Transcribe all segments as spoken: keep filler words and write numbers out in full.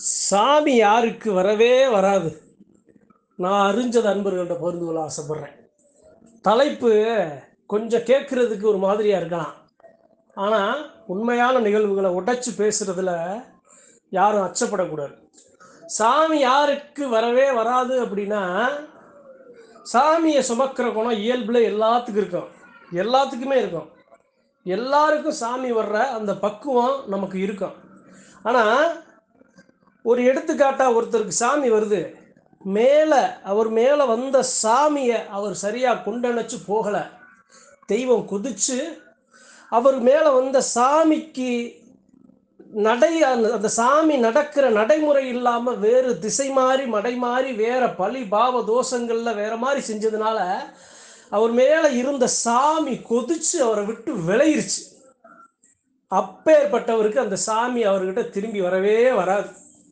சாமி யாருக்கு வரவே வராது. நான் அறிஞ்சது அன்பர்கள்ட்ட பகிர்ந்து கொள்ள ஆசைப்படுறேன். தலைப்பு கொஞ்சம் கேட்கறதுக்கு ஒரு மாதிரியா இருக்கலாம். ஆனா, உண்மையான நிகழ்வுகள உடைச்சு பேசுறதுல யாரும் அச்சப்படக்கூடாது. சாமி யாருக்கு வரவே வராது அப்படின்னா, சாமிய சுமக்கிற குணம் இயல்புல எல்லாத்துக்கும் இருக்கும். எல்லாத்துக்குமே இருக்கும். எல்லாருக்கும் சாமி வர்ற அந்த பக்குவம் நமக்கு இருக்கும். ஆனா, ஒரு எடுத்துக்காட்டா ஒருத்தருக்கு சாமி வருது. மேல அவர் மேல வந்த சாமிய அவர் சரியா கொண்டணைச்சு போகல. தெய்வம் குதிச்சு, அவர் மேல வந்த சாமிக்கு நடை அந்த அந்த சாமி நடக்கிற நடைமுறை இல்லாம வேறு திசை மாறி, மடை மாறி வேற பழி பாவ தோஷங்கள்ல வேற மாரி செஞ்சதுனால, அவர் மேல இருந்த சாமி கொதிச்சு அவர விட்டு விலகிருச்சு. அப்பேற்பட்டவருக்கு அந்த சாமி அவர்கிட்ட திரும்பி வரவே வராது.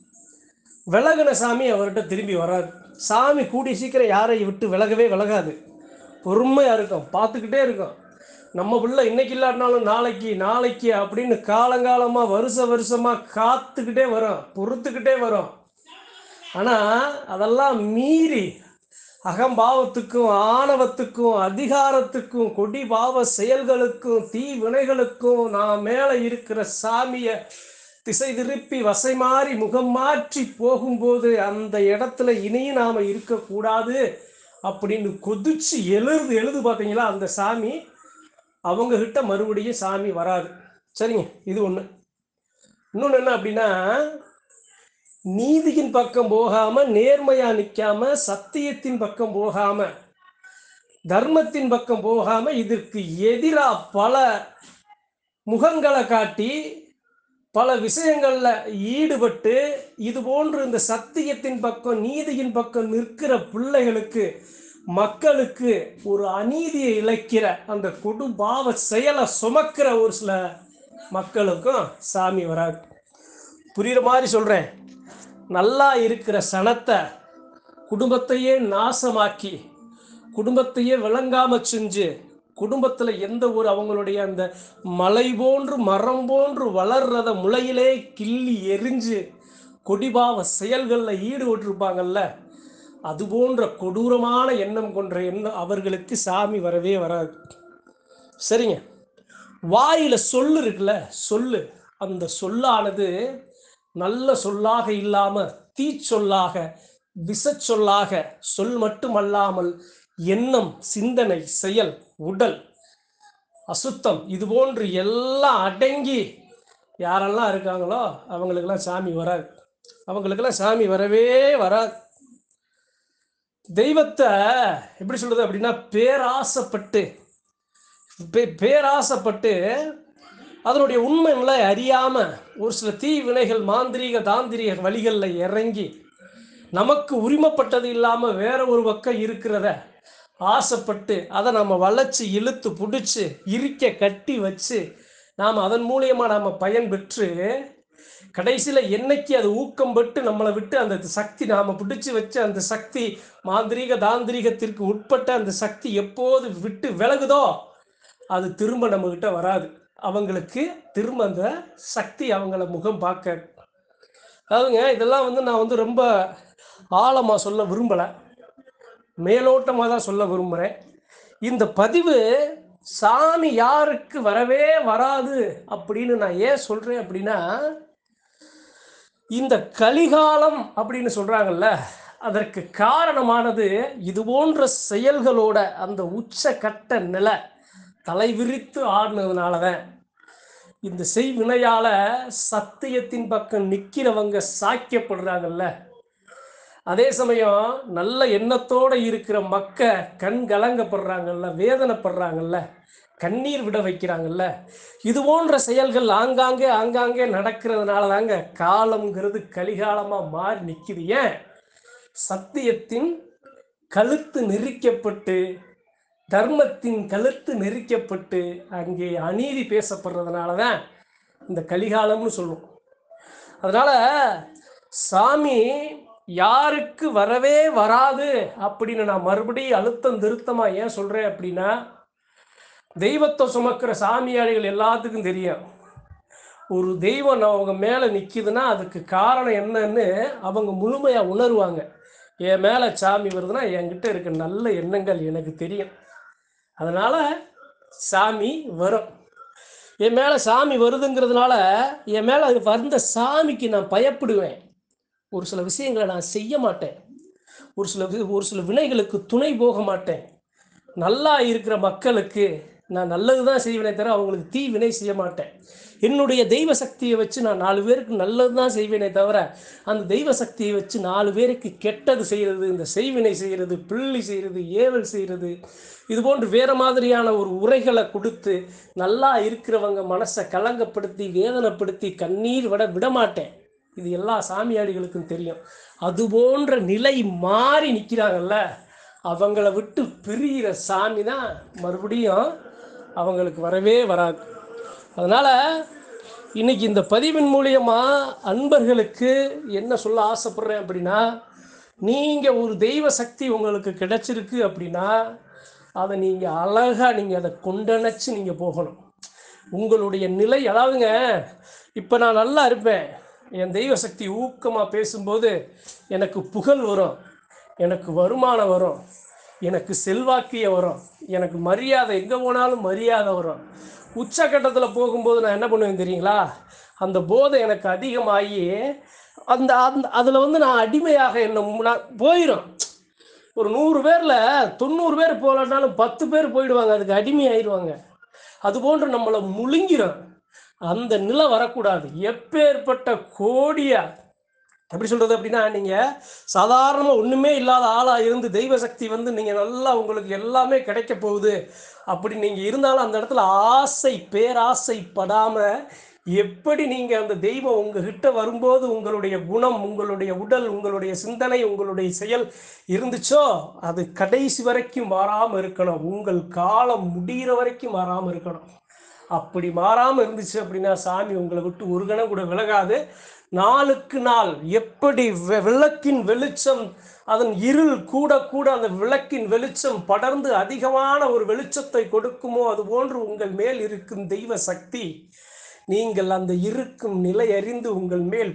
விலகுன சாமி அவர்கிட்ட திரும்பி வராது. சாமி கூடிய சீக்கிரம் யாரையும் விட்டு விலகவே விலகாது. பொறுமையா இருக்கும். பார்த்துக்கிட்டே இருக்கும். நம்ம பிள்ளை இன்னைக்கு இல்லாட்டினாலும் நாளைக்கு, நாளைக்கு அப்படின்னு காலங்காலமா வருஷ வருஷமா காத்துக்கிட்டே வரும். பொறுத்துக்கிட்டே வரும். ஆனா, அதெல்லாம் மீறி அகம்பாவத்துக்கும், ஆணவத்துக்கும், அதிகாரத்துக்கும், கொடி பாவ செயல்களுக்கும், தீ வினைகளுக்கும் நான் மேல இருக்கிற சாமிய திசை திருப்பி வசை மாறி முகம் மாற்றி போகும்போது அந்த இடத்துல இனியும் நாம இருக்கக்கூடாது அப்படின்னு கொதிச்சு எழுது எழுது பார்த்தீங்களா அந்த சாமி அவங்க கிட்ட மறுபடியும் சாமி வராது. சரிங்க, இது ஒண்ணு. இன்னொன்னு என்ன அப்படின்னா, நீதியின் பக்கம் போகாம, நேர்மையா நிக்காம, சத்தியத்தின் பக்கம் போகாம, தர்மத்தின் பக்கம் போகாம, இதற்கு எதிரா பல முகங்களை காட்டி பல விஷயங்கள்ல ஈடுபட்டு இது போன்று இந்த சத்தியத்தின் பக்கம் நீதியின் பக்கம் நிற்கிற பிள்ளைகளுக்கு மக்களுக்கு ஒரு அநீதியை இழைக்கிற அந்த கொடுபாவ செயலை சுமக்கிற ஒரு சில மக்களுக்கும் சாமி வராது. புரியுற மாதிரி சொல்றேன். நல்லா இருக்கிற சனத்தை குடும்பத்தையே நாசமாக்கி குடும்பத்தையே விளங்காம செஞ்சு குடும்பத்தில் எந்த ஒரு அவங்களுடைய அந்த மலை போன்று மரம் போன்று வளர்றத முளையிலே கிள்ளி எரிஞ்சு கொடிபாவ செயல்களில் ஈடுபட்டிருப்பாங்கல்ல, அது போன்ற கொடூரமான எண்ணம் கொன்ற எண்ணம் அவர்களுக்கு சாமி வரவே வராது. சரிங்க, வாயில சொல்லு இருக்குல்ல, சொல்லு, அந்த சொல்லானது நல்ல சொல்லாக இல்லாம தீ சொல்லாக விஷ சொல்லாக சொல் மட்டுமல்லாமல் எண்ணம், சிந்தனை, செயல், உடல், அசுத்தம் இது போன்று எல்லாம் அடங்கி யாரெல்லாம் இருக்காங்களோ அவங்களுக்கெல்லாம் சாமி வராது. அவங்களுக்கெல்லாம் சாமி வரவே வராது. தெய்வத்தை எப்படி சொல்றது அப்படின்னா, பேராசைப்பட்டு பேராசைப்பட்டு அதனுடைய உண்மைகளை அறியாம ஒரு சில தீ வினைகள் மாந்திரீக தாந்திரிக வழிகளில் இறங்கி நமக்கு உரிமைப்பட்டது இல்லாம வேற ஒரு பக்கம் இருக்கிறத ஆசைப்பட்டு அதை நம்ம வளைச்சு இழுத்து பிடிச்சி இறுக்க கட்டி வச்சு நாம் அதன் மூலியமா நாம் பயன் பெற்று கடைசியில் என்னைக்கு அது ஊக்கம் பெற்று நம்மளை விட்டு அந்த சக்தி நாம் பிடிச்சி வச்சு அந்த சக்தி மாந்திரீக தாந்திரிகத்திற்கு உட்பட்ட அந்த சக்தி எப்போது விட்டு விலகுதோ அது திரும்ப நம்மகிட்ட வராது. அவங்களுக்கு திரும்ப அந்த சக்தி அவங்கள முகம் பார்க்க. அதாவதுங்க, இதெல்லாம் வந்து நான் வந்து ரொம்ப ஆழமாக சொல்ல விரும்பலை, மேலோட்டமாக தான் சொல்ல விரும்புகிறேன். இந்த பதிவு சாமி யாருக்கு வரவே வராது அப்படின்னு நான் ஏன் சொல்கிறேன் அப்படின்னா, இந்த கலிகாலம் அப்படின்னு சொல்கிறாங்கல்ல, அதற்கு காரணமானது இது போன்ற செயல்களோட அந்த உச்ச கட்ட நிலை தலைவிரித்து ஆடினதுனால தான். இந்த செய்வினையால சத்தியத்தின் பக்கம் நிற்கிறவங்க சாய்க்கப்படுறாங்கல்ல, அதே சமயம் நல்ல எண்ணத்தோடு இருக்கிற மக்க கண் கலங்கப்படுறாங்கல்ல, வேதனைப்படுறாங்கல்ல, கண்ணீர் விட வைக்கிறாங்கல்ல. இது போன்ற செயல்கள் ஆங்காங்கே ஆங்காங்கே நடக்கிறதுனால தாங்க காலம்ங்கிறது கலிகாலமாக மாறி நிற்கிது. ஏன்? சத்தியத்தின் கழுத்து நெரிக்கப்பட்டு தர்மத்தின் கழுத்து நெரிக்கப்பட்டு அங்கே அநீதி பேசப்படுறதுனால தான் இந்த கலிகாலம்னு சொல்லுவோம். அதனால சாமி யாருக்கு வரவே வராது அப்படின்னு நான் மறுபடியும் அழுத்தம் திருத்தமா ஏன் சொல்றேன் அப்படின்னா, தெய்வத்தை சுமக்கிற சாமியாளிகள் எல்லாத்துக்கும் தெரியும். ஒரு தெய்வம் அவங்க மேலே நிற்கிதுன்னா அதுக்கு காரணம் என்னன்னு அவங்க முழுமையாக உணருவாங்க. என் மேலே சாமி வருதுன்னா என்கிட்ட இருக்க நல்ல எண்ணங்கள் எனக்கு தெரியும், அதனால் சாமி வரும். என் மேலே சாமி வருதுங்கிறதுனால என் மேலே அது வந்த சாமிக்கு நான் பயப்படுவேன். ஒரு சில விஷயங்களை நான் செய்ய மாட்டேன். ஒரு சில ஒரு சில வினைகளுக்கு துணை போக மாட்டேன். நல்லா இருக்கிற மக்களுக்கு நான் நல்லது தான் செய்வேனே தவிர அவங்களுக்கு தீ வினை செய்ய மாட்டேன். என்னுடைய தெய்வ சக்தியை வச்சு நான் நாலு பேருக்கு நல்லது தான் செய்வேனே தவிர அந்த தெய்வ சக்தியை வச்சு நாலு பேருக்கு கெட்டது செய்கிறது, இந்த செய்வினை செய்கிறது, பிள்ளி செய்கிறது, ஏவல் செய்கிறது, இது போன்று வேறு மாதிரியான ஒரு உரைகளை கொடுத்து நல்லா இருக்கிறவங்க மனசை கலங்கப்படுத்தி வேதனைப்படுத்தி கண்ணீர் விட விடமாட்டேன். இது எல்லா சாமியாடிகளுக்கும் தெரியும். அது போன்ற நிலை மாறி நிற்கிறாங்கல்ல, அவங்கள விட்டு பிரிகிற சாமி தான் மறுபடியும் அவங்களுக்கு வரவே வராது. அதனால் இன்றைக்கி இந்த பதிவின் மூலியமாக அன்பர்களுக்கு என்ன சொல்ல ஆசைப்பட்றேன் அப்படின்னா, நீங்கள் ஒரு தெய்வ சக்தி உங்களுக்கு கிடைச்சிருக்கு அப்படின்னா அதை நீங்கள் அழகாக நீங்கள் அதை கொண்டணைச்சு நீங்கள் போகணும். உங்களுடைய நிலை, அதாவதுங்க இப்போ நான் நல்லா இருப்பேன், என் தெய்வ சக்தி ஊக்கமாக பேசும்போது எனக்கு புகழ் வரும், எனக்கு வருமானம் வரும், எனக்கு செல்வாக்கிய வரும், எனக்கு மரியாதை, எங்கே போனாலும் மரியாதை வரும். உச்சக்கட்டத்தில் போகும்போது நான் என்ன பண்ணுவேன் தெரியுங்களா, அந்த போதை எனக்கு அதிகமாகி அந்த அந்த அதில் வந்து நான் அடிமையாக என்ன நான் போயிடும். ஒரு நூறு பேரில் தொண்ணூறு பேர் போகலன்னாலும் பத்து பேர் போயிடுவாங்க, அதுக்கு அடிமையாயிடுவாங்க. அதுபோன்று நம்மளை முழுங்கிடும். அந்த நிலை வரக்கூடாது. எப்பேற்பட்ட கோடியா எப்படி சொல்கிறது அப்படின்னா, நீங்கள் சாதாரணமாக ஒன்றுமே இல்லாத ஆளாக இருந்து தெய்வ சக்தி வந்து நீங்கள் நல்லா உங்களுக்கு எல்லாமே கிடைக்க போகுது அப்படி நீங்கள் இருந்தாலும் அந்த இடத்துல ஆசை பேராசைப்படாமல் எப்படி நீங்கள் அந்த தெய்வம் உங்ககிட்ட வரும்போது உங்களுடைய குணம், உங்களுடைய உடல், உங்களுடைய சிந்தனை, உங்களுடைய செயல் இருந்துச்சோ அது கடைசி வரைக்கும் மாறாமல் இருக்கணும். உங்கள் காலம் முடிகிற வரைக்கும் மாறாமல் இருக்கணும். அப்படி மாறாமல் இருந்துச்சு அப்படின்னா சாமி உங்களை விட்டு ஒரு கணம் கூட விலகாது. நாளுக்கு நாள் எப்படி விளக்கின் வெளிச்சம் அதன் இருள் கூட கூட அந்த விளக்கின் வெளிச்சம் படர்ந்து அதிகமான ஒரு வெளிச்சத்தை கொடுக்குமோ அதுபோன்று உங்கள் மேல் இருக்கும் தெய்வ சக்தி நீங்கள் அந்த இருக்கும் நிலை அறிந்து உங்கள் மேல்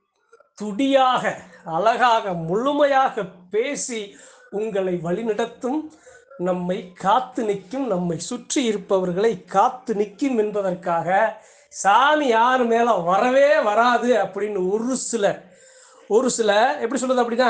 துடியாக அழகாக முழுமையாக பேசி உங்களை வழிநடத்தும், நம்மை காத்து நிற்கும், நம்மை சுற்றி இருப்பவர்களை காத்து நிற்கும் என்பதற்காக சாமி யார் மேலே வரவே வராது அப்படின்னு ஒரு சில ஒரு சில எப்படி சொல்கிறது அப்படின்னா,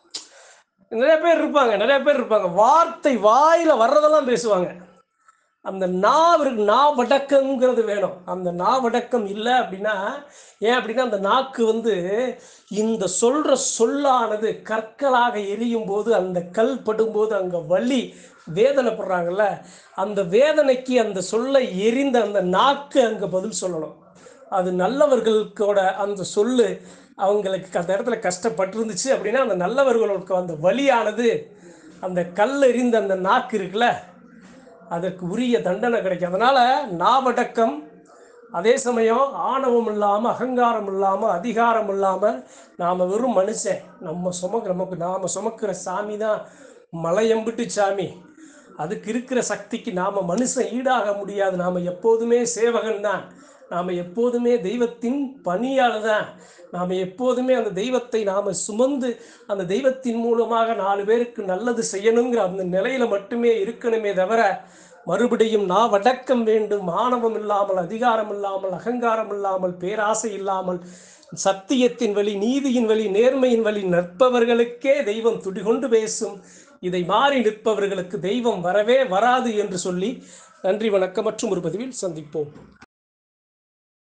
நிறைய பேர் இருப்பாங்க நிறைய பேர் இருப்பாங்க வார்த்தை வாயில் வர்றதெல்லாம் பேசுவாங்க. அந்த நாவிற்கு நாவடக்கங்கிறது வேணும். அந்த நாவடக்கம் இல்லை அப்படின்னா, ஏன் அப்படின்னா அந்த நாக்கு வந்து இந்த சொல்கிற சொல்லானது கற்களாக எரியும் போது அந்த கல் படும்போது அங்கே வலி வேதனைப்படுறாங்கல்ல, அந்த வேதனைக்கு அந்த சொல்லை எரிந்த அந்த நாக்கு அங்கே பதில் சொல்லணும். அது நல்லவர்களுக்கோட அந்த சொல்லு அவங்களுக்கு அந்த இடத்துல கஷ்டப்பட்டிருந்துச்சு அப்படின்னா அந்த நல்லவர்களுக்கு அந்த வலியானது அந்த கல் எரிந்த அந்த நாக்கு இருக்குல்ல அதற்கு உரிய தண்டனை கிடைக்கும். அதனால் நாவடக்கம், அதே சமயம் ஆணவம் இல்லாமல் அகங்காரம் இல்லாமல் அதிகாரம் இல்லாமல் நாம் வெறும் மனுஷன், நம்ம சுமக்க நமக்கு நாம் சுமக்கிற சாமி தான் மலையம்பிட்டு சாமி. அதுக்கு இருக்கிற சக்திக்கு நாம் மனுஷன் ஈடாக முடியாது. நாம் எப்போதுமே சேவகன் தான், நாம் எப்போதுமே தெய்வத்தின் பணியாளர் தான். நாம் எப்போதுமே அந்த தெய்வத்தை நாம் சுமந்து அந்த தெய்வத்தின் மூலமாக நாலு பேருக்கு நல்லது செய்யணுங்கிற அந்த நிலையில் மட்டுமே இருக்கணுமே தவிர மறுபடியும் நாவடக்கம் வேண்டும், ஆணவம் இல்லாமல் அதிகாரம் இல்லாமல் அகங்காரம் இல்லாமல் பேராசை இல்லாமல் சத்தியத்தின் வழி நீதியின் வழி நேர்மையின் வழி நிற்பவர்களுக்கே தெய்வம் துடிகொண்டு பேசும். இதை மாறி நிற்பவர்களுக்கு தெய்வம் வரவே வராது என்று சொல்லி நன்றி வணக்கம். மற்றும் ஒரு பதிவில் சந்திப்போம்.